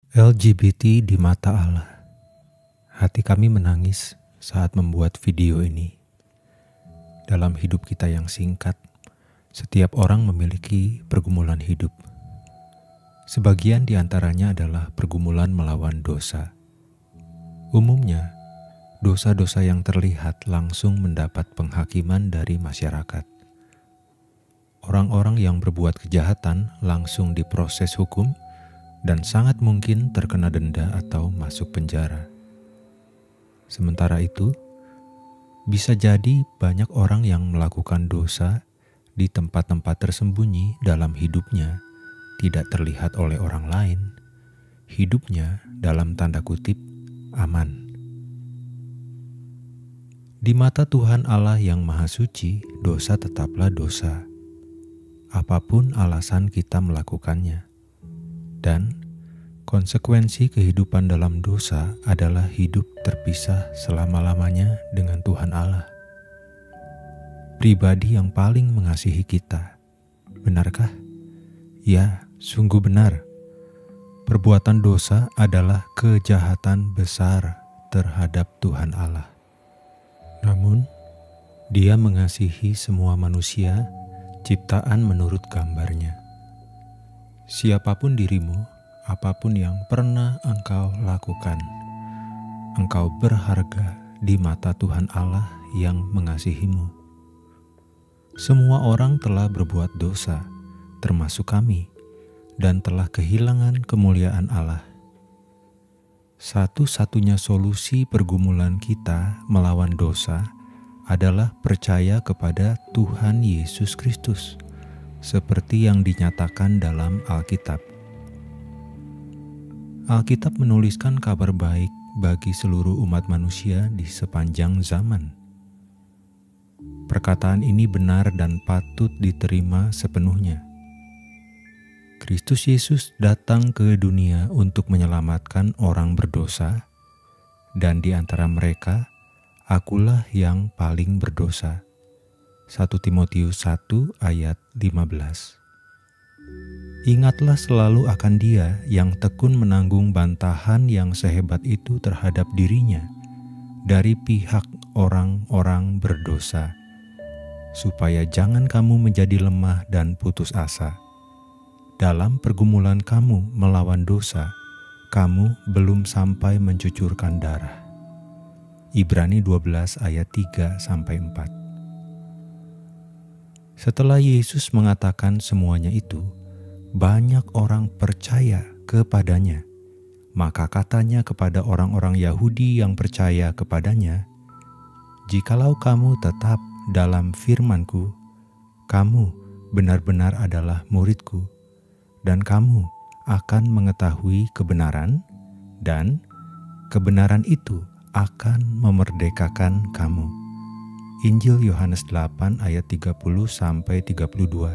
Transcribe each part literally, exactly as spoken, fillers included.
L G B T di mata Allah. Hati kami menangis saat membuat video ini. Dalam hidup kita yang singkat, setiap orang memiliki pergumulan hidup. Sebagian di antaranya adalah pergumulan melawan dosa. Umumnya, dosa-dosa yang terlihat langsung mendapat penghakiman dari masyarakat. Orang-orang yang berbuat kejahatan langsung diproses hukum dan sangat mungkin terkena denda atau masuk penjara. Sementara itu, bisa jadi banyak orang yang melakukan dosa di tempat-tempat tersembunyi dalam hidupnya, tidak terlihat oleh orang lain. Hidupnya dalam tanda kutip aman. Di mata Tuhan Allah yang Maha Suci, dosa tetaplah dosa, apapun alasan kita melakukannya. Dan konsekuensi kehidupan dalam dosa adalah hidup terpisah selama-lamanya dengan Tuhan Allah, pribadi yang paling mengasihi kita. Benarkah? Ya, sungguh benar. Perbuatan dosa adalah kejahatan besar terhadap Tuhan Allah. Namun, Dia mengasihi semua manusia, ciptaan menurut gambarnya. Siapapun dirimu, apapun yang pernah engkau lakukan, engkau berharga di mata Tuhan Allah yang mengasihimu. Semua orang telah berbuat dosa, termasuk kami, dan telah kehilangan kemuliaan Allah. Satu-satunya solusi pergumulan kita melawan dosa adalah percaya kepada Tuhan Yesus Kristus, seperti yang dinyatakan dalam Alkitab. Alkitab menuliskan kabar baik bagi seluruh umat manusia di sepanjang zaman. Perkataan ini benar dan patut diterima sepenuhnya. Kristus Yesus datang ke dunia untuk menyelamatkan orang berdosa, dan di antara mereka, akulah yang paling berdosa. satu Timotius satu ayat lima belas. Ingatlah selalu akan Dia yang tekun menanggung bantahan yang sehebat itu terhadap dirinya dari pihak orang-orang berdosa, supaya jangan kamu menjadi lemah dan putus asa. Dalam pergumulan kamu melawan dosa, kamu belum sampai mencucurkan darah. Ibrani dua belas ayat tiga sampai empat. Setelah Yesus mengatakan semuanya itu, banyak orang percaya kepadanya. Maka katanya kepada orang-orang Yahudi yang percaya kepadanya, "Jikalau kamu tetap dalam firman-Ku, kamu benar-benar adalah murid-Ku, dan kamu akan mengetahui kebenaran, dan kebenaran itu akan memerdekakan kamu." Injil Yohanes delapan ayat tiga puluh sampai tiga puluh dua.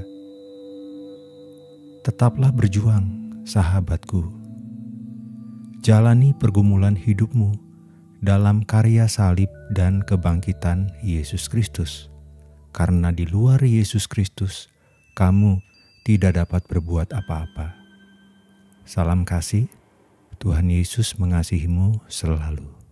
Tetaplah berjuang, sahabatku. Jalani pergumulan hidupmu dalam karya salib dan kebangkitan Yesus Kristus. Karena di luar Yesus Kristus, kamu tidak dapat berbuat apa-apa. Salam kasih, Tuhan Yesus mengasihimu selalu.